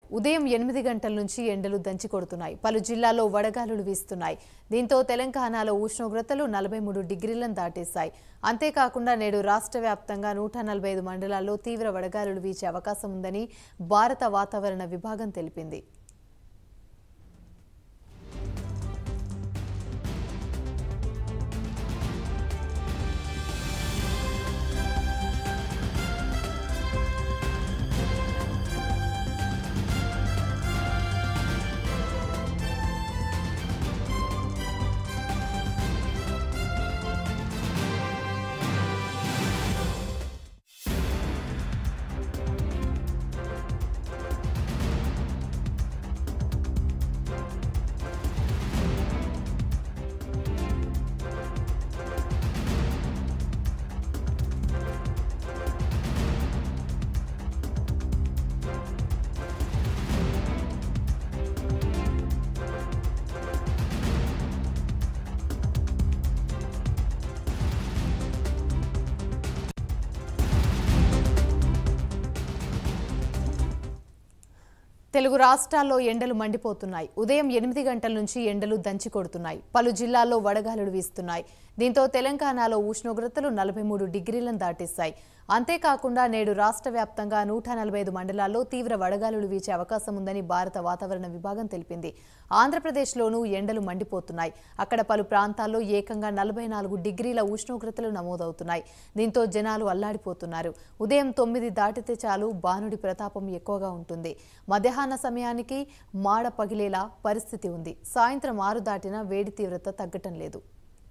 ఉదయం 8 గంటల నుంచి ఎండలు దంచి కొడుతున్నాయి. పలు జిల్లాల్లో వడగాలులు వీస్తున్నాయి. దీంతో తెలంగాణలో ఉష్ణోగ్రతలు 43 డిగ్రీలను దాటేశాయి. అంతేకాకుండా నేడు రాష్ట్ర వ్యాప్తంగా 145 మండలాల్లో తీవ్ర వడగాలులు వీచే అవకాశం ఉందని భారత వాతావరణ విభాగం తెలిపింది. తెలుగు రాష్ట్రాల్లో ఎండలు మండిపోతున్నాయి. ఉదయం 8 గంటల నుంచి ఎండలు దంచి కొడుతున్నాయి. పలు జిల్లాల్లో వడగాలులు వీస్తున్నాయి. దీంతో తెలంగాణలో ఉష్ణోగ్రతలు 43 డిగ్రీలను దాటేశాయి. అంతేకాకుండా నేడు రాష్ట్ర వ్యాప్తంగా 145 మండలాల్లో తీవ్ర వడగాలులు వీచే అవకాశం ఉందని భారత వాతావరణ విభాగం తెలిపింది. ఆంధ్రప్రదేశ్లోనూ ఎండలు మండిపోతున్నాయి. అక్కడ పలు ప్రాంతాల్లో ఏకంగా 44 డిగ్రీల ఉష్ణోగ్రతలు నమోదవుతున్నాయి. దీంతో జనాలు అల్లాడిపోతున్నారు. ఉదయం 9 దాటితే చాలు బాణుడి ప్రతాపం ఎక్కువగా ఉంటుంది. మధ్యాహ్న సమయానికి మాడ పగిలేలా పరిస్థితి ఉంది. సాయంత్రం 6 దాటినా వేడి తీవ్రత తగ్గటం లేదు.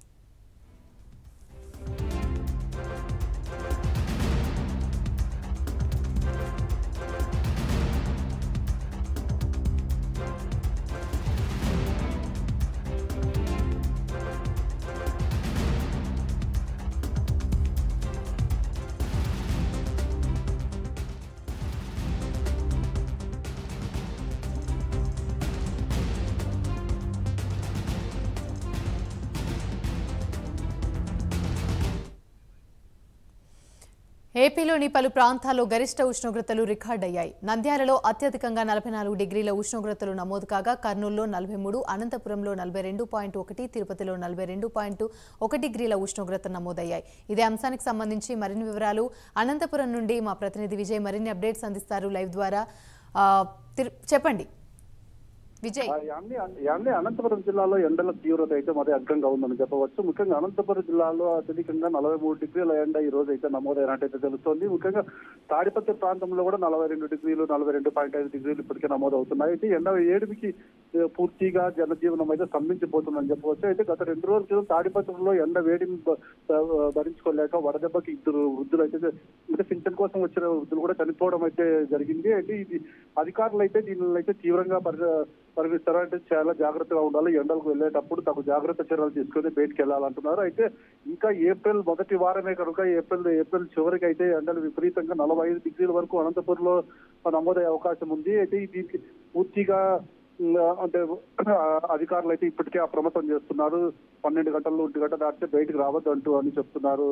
ఏపీలోని పలు ప్రాంతాల్లో గరిష్ట ఉష్ణోగ్రతలు రికార్డయ్యాయి. నంద్యాలలో అత్యధికంగా 44 డిగ్రీల ఉష్ణోగ్రతలు నమోదు కాగా కర్నూలులో 43, అనంతపురంలో 42.1, తిరుపతిలో 42.1 డిగ్రీల ఉష్ణోగ్రత నమోదయ్యాయి. ఇదే అంశానికి సంబంధించి మరిన్ని వివరాలు అనంతపురం నుండి మా ప్రతినిధి విజయ్ మరిన్ని అప్డేట్స్ అందిస్తారు లైవ్ ద్వారా. చెప్పండి విజయ్. అనంతపురం జిల్లాలో ఎండల తీవ్రత అయితే మరి అగ్రంగా ఉందని చెప్పవచ్చు. ముఖ్యంగా అనంతపురం జిల్లాలో అత్యధికంగా 43 డిగ్రీల ఎండ ఈ రోజు అయితే నమోదైనట్టయితే తెలుస్తోంది. ముఖ్యంగా తాడిపత్రి ప్రాంతంలో కూడా 42 డిగ్రీలు 42.5 డిగ్రీలు ఇప్పటికే నమోదవుతున్నాయి. అయితే ఎండ వేడిమికి పూర్తిగా జనజీవనం అయితే స్తంభించిపోతుందని చెప్పవచ్చు. అయితే గత 2 రోజుల క్రితం తాడిపత్రిలో ఎండ వేడిని భరించుకోలేక వడదెబ్బకి 2 వృద్ధులు అయితే పింఛన్ కోసం వచ్చిన వృద్ధులు కూడా చనిపోవడం అయితే జరిగింది. అయితే ఇది అధికారులు అయితే దీనిలో అయితే తీవ్రంగా పరిగణిస్తారు. అంటే చాలా జాగ్రత్తగా ఉండాలి, ఎండలకు వెళ్ళేటప్పుడు తగు జాగ్రత్త చర్యలు తీసుకుని బయటకు వెళ్ళాలంటున్నారు. అయితే ఇంకా ఏప్రిల్ మొదటి వారమే కనుక ఏప్రిల్ చివరికి అయితే ఎండలు విపరీతంగా 45 డిగ్రీల వరకు అనంతపురంలో నమోదయ్యే అవకాశం ఉంది. అయితే దీనికి పూర్తిగా అంటే అధికారులు అయితే ఇప్పటికే అప్రమత్తం చేస్తున్నారు. 12 గంటలు 1 గంట దాటితే బయటకు రావద్దు అని చెప్తున్నారు.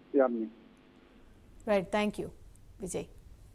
Right, thank you Vijay.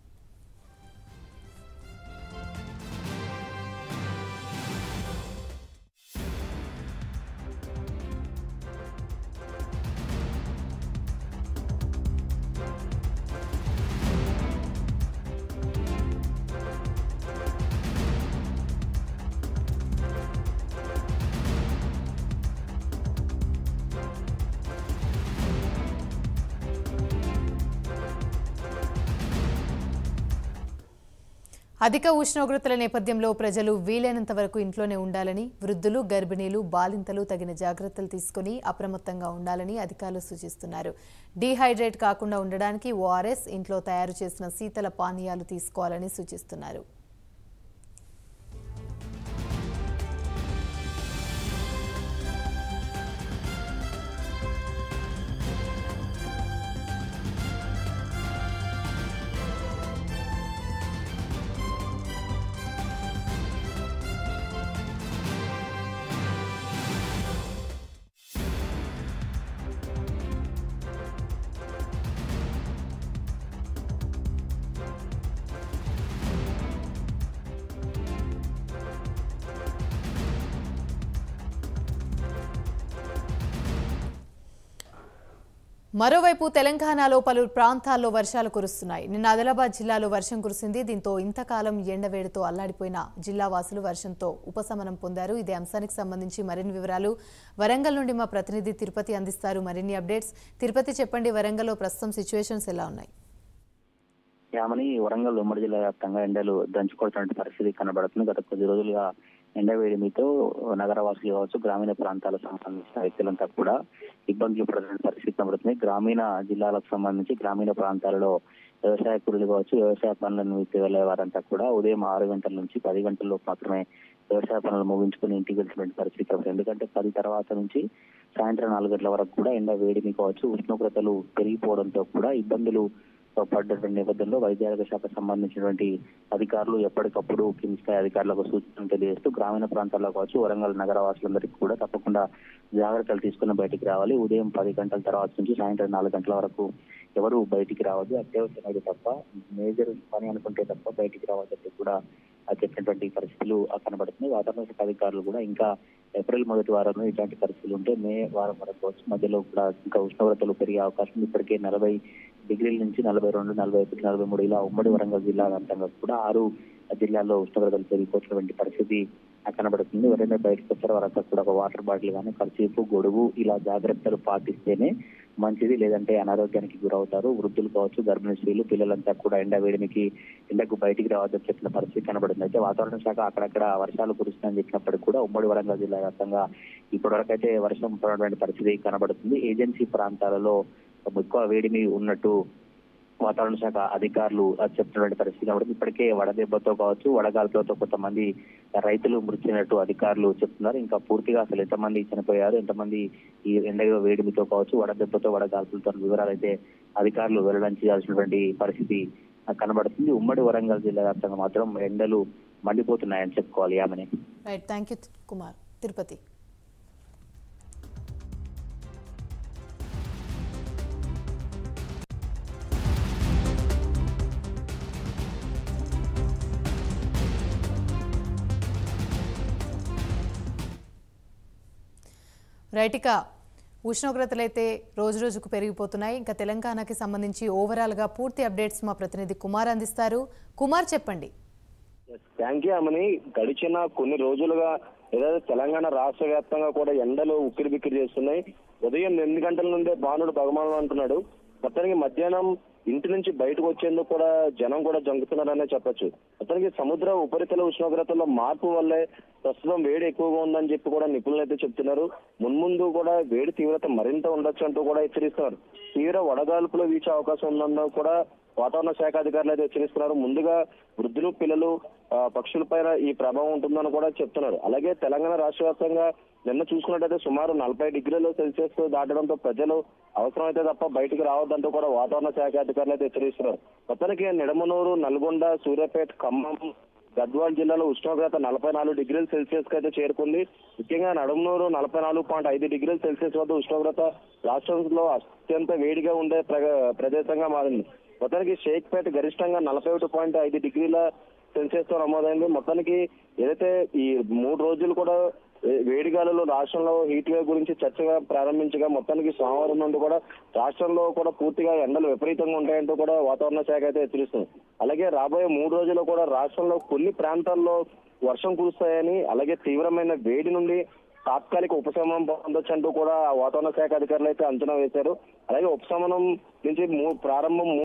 అధిక ఉష్ణోగ్రతల నేపథ్యంలో ప్రజలు వీలైనంత వరకు ఇంట్లోనే ఉండాలని, వృద్ధులు, గర్భిణీలు, బాలింతలు తగిన జాగ్రత్తలు తీసుకుని అప్రమత్తంగా ఉండాలని అధికారులు సూచిస్తున్నారు. డీహైడ్రేట్ కాకుండా ఉండడానికి ఓఆర్ఎస్, ఇంట్లో తయారు చేసిన శీతల పానీయాలు తీసుకోవాలని సూచిస్తున్నారు. మరోవైపు తెలంగాణలో పలు ప్రాంతాల్లో వర్షాలు కురుస్తున్నాయి. నిన్న ఆదిలాబాద్ జిల్లాలో వర్షం కురిసింది. దీంతో ఇంతకాలం ఎండవేడితో అల్లాడిపోయిన జిల్లా వాసులు వర్షంతో ఉపశమనం పొందారు. ఇదే అంశానికి సంబంధించి మరిన్ని వివరాలు వరంగల్ నుండి మా ప్రతినిధి తిరుపతి అందిస్తారు. మరిన్ని అప్డేట్స్ తిరుపతి చెప్పండి. వరంగల్లో ప్రస్తుతం సిచ్యువేషన్స్ ఎలా ఉన్నాయి? యామని వరంగల్ ఉమ్మడి జిల్లా వ్యాప్తంగా ఎండలు దంచుకొడుతున్న పరిస్థితి కనబడుతుంది. గత కొద్ది రోజులుగా ఎండవేడిమితో నగరవాసులు కావచ్చు, గ్రామీణ ప్రాంతాలకు సంబంధించిన వ్యక్తులంతా కూడా ఇబ్బందులు పడుతున్న పరిస్థితి కనబడుతుంది. గ్రామీణ జిల్లాలకు సంబంధించి గ్రామీణ ప్రాంతాలలో వ్యవసాయ కూలీలు కావచ్చు, వ్యవసాయ పనులను వెళ్లే వారంతా కూడా ఉదయం 6 గంటల నుంచి 10 గంటల్లో మాత్రమే వ్యవసాయ పనులు ముగించుకుని ఇంటికి వెళ్తున్న పరిస్థితి కనబడుతుంది. ఎందుకంటే 10 తర్వాత నుంచి సాయంత్రం 4 గంటల వరకు కూడా ఎండ వేడిమి కావచ్చు, ఉష్ణోగ్రతలు పెరిగిపోవడంతో కూడా ఇబ్బందులు పడ్డటువంటి నేపథ్యంలో వైద్యారోగ్య శాఖ సంబంధించినటువంటి అధికారులు ఎప్పటికప్పుడు కింది స్థాయి అధికారులకు సూచనలు తెలియజేస్తూ గ్రామీణ ప్రాంతాల్లో కావచ్చు, వరంగల్ నగర వాసులందరికీ కూడా తప్పకుండా జాగ్రత్తలు తీసుకుని బయటికి రావాలి. ఉదయం 10 గంటల తర్వాత నుంచి సాయంత్రం 4 గంటల వరకు ఎవరు బయటికి రావద్దు. అత్యవసరమైతే తప్ప, మేజర్ పని అనుకుంటే తప్ప బయటికి రావద్దంటే కూడా చెప్పినటువంటి పరిస్థితులు కనబడుతున్నాయి. వాతావరణ శాఖ అధికారులు కూడా ఇంకా ఏప్రిల్ మొదటి వారంలో ఇట్లాంటి పరిస్థితులు ఉంటే మే వారం వరకు వచ్చి మధ్యలో కూడా ఇంకా ఉష్ణోగ్రతలు పెరిగే అవకాశం ఉంది. ఇప్పటికే 40 డిగ్రీల నుంచి 42, 41, 43 ఇలా ఉమ్మడి వరంగల్ జిల్లా వ్యాప్తంగా కూడా 6 జిల్లాల్లో ఉష్ణోగ్రతలు పెరిగిపోతున్నటువంటి పరిస్థితి కనబడుతుంది. ఎవరైనా బయటకు వచ్చారో వారంతా కూడా ఒక వాటర్ బాటిల్ కానీ, కర్చీపు, గొడుగు ఇలా జాగ్రత్తలు పాటిస్తేనే మంచిది. లేదంటే అనారోగ్యానికి గురవుతారు. వృద్ధులు కావచ్చు, గర్భిణీ స్త్రీలు, పిల్లలంతా కూడా వేడిమికి ఎండకు బయటికి రావద్దని చెప్పిన పరిస్థితి కనబడుతుంది. అయితే వాతావరణ శాఖ అక్కడక్కడ వర్షాలు కురుస్తాయని చెప్పినప్పటికీ కూడా ఉమ్మడి వరంగల్ జిల్లా వ్యాప్తంగా ఇప్పటివరకు అయితే వర్షం పడినటువంటి పరిస్థితి కనబడుతుంది. ఏజెన్సీ ప్రాంతాలలో ఎక్కువ వేడిమి ఉన్నట్టు వాతావరణ శాఖ అధికారులు చెప్తున్నటువంటి పరిస్థితి కాబట్టి ఇప్పటికే వడదెబ్బతో కావచ్చు, వడగాల్పులతో కొంతమంది రైతులు మృతి చెందినట్టు అధికారులు చెప్తున్నారు. ఇంకా పూర్తిగా అసలు ఎంతమంది చనిపోయారు, ఎంతమంది ఈ ఎండ వేడిమితో కావచ్చు, వడదెబ్బతో వడగాల్పులతో వివరాలు అయితే అధికారులు వెల్లడించాల్సినటువంటి పరిస్థితి కనబడుతుంది. ఉమ్మడి వరంగల్ జిల్లా వ్యాప్తంగా మాత్రం ఎండలు మండిపోతున్నాయని చెప్పుకోవాలి. ఆమెనే right, thank you Kumar. Tirupati. Right, ఇక ఉష్ణోగ్రతలు అయితే రోజు రోజుకు పెరిగిపోతున్నాయి. ఇంకా తెలంగాణకి సంబంధించి ఓవరాల్గా పూర్తి అప్డేట్స్ మా ప్రతినిధి కుమార్ అందిస్తారు. కుమార్ చెప్పండి. థ్యాంక్ యూ అమ్మని. గడిచిన కొన్ని రోజులుగా ఏదైతే తెలంగాణ రాష్ట్ర వ్యాప్తంగా కూడా ఎండలు ఉక్కిరి బిక్కిరి చేస్తున్నాయి. ఉదయం 8 గంటల నుండే బాణుడు బగమానం అంటున్నాడు. మొత్తానికి మధ్యాహ్నం ఇంటి నుంచి బయటకు వచ్చేందుకు కూడా జనం కూడా జంకుతున్నారనే చెప్పొచ్చు. మొత్తానికి సముద్ర ఉపరితల ఉష్ణోగ్రతల్లో మార్పు వల్లే ప్రస్తుతం వేడి ఎక్కువగా ఉందని చెప్పి కూడా నిపుణులు అయితే చెప్తున్నారు. మున్ముందు కూడా వేడి తీవ్రత మరింత ఉండొచ్చు అంటూ కూడా హెచ్చరిస్తున్నారు. తీవ్ర వడగాల్పులు వీచే అవకాశం ఉందన్న కూడా వాతావరణ శాఖ అధికారులు అయితే హెచ్చరిస్తున్నారు. ముందుగా వృద్ధులు, పిల్లలు, పక్షుల పైన ఈ ప్రభావం ఉంటుందని కూడా చెప్తున్నారు. అలాగే తెలంగాణ రాష్ట్ర వ్యాప్తంగా నిన్న చూసుకున్నట్టయితే సుమారు 40 డిగ్రీల సెల్సియస్ దాటడంతో ప్రజలు అవసరమైతే తప్ప బయటికి రావద్దంటూ కూడా వాతావరణ శాఖ అధికారులు అయితే హెచ్చరిస్తున్నారు. మొత్తానికి నిడమనూరు, నల్గొండ, సూర్యాపేట, ఖమ్మం, గద్వాల్ జిల్లాలో ఉష్ణోగ్రత 44 డిగ్రీల సెల్సియస్ కి అయితే చేరుకుంది. ముఖ్యంగా నడమనూరు 44.5 డిగ్రీల సెల్సియస్ వద్ద ఉష్ణోగ్రత రాష్ట్రంలో అత్యంత వేడిగా ఉండే ప్రదేశంగా మారింది. మొత్తానికి షేక్పేట గరిష్టంగా 41.5 డిగ్రీల సెల్సియస్ తో నమోదైంది. మొత్తానికి ఏదైతే ఈ 3 రోజులు కూడా వేడిగాలులు రాష్ట్రంలో హీట్ వేవ్ గురించి చర్చగా ప్రారంభించగా మొత్తానికి సోమవారం నుండి కూడా రాష్ట్రంలో కూడా పూర్తిగా ఎండలు విపరీతంగా ఉంటాయంటూ కూడా వాతావరణ శాఖ అయితే హెచ్చరిస్తుంది. అలాగే రాబోయే 3 రోజుల్లో కూడా రాష్ట్రంలో కొన్ని ప్రాంతాల్లో వర్షం కురుస్తాయని, అలాగే తీవ్రమైన వేడి నుండి తాత్కాలిక ఉపశమనం పొందొచ్చంటూ కూడా వాతావరణ శాఖ అధికారులు అయితే అంచనా వేశారు. అలాగే ఉపశమనం నుంచి ప్రారంభం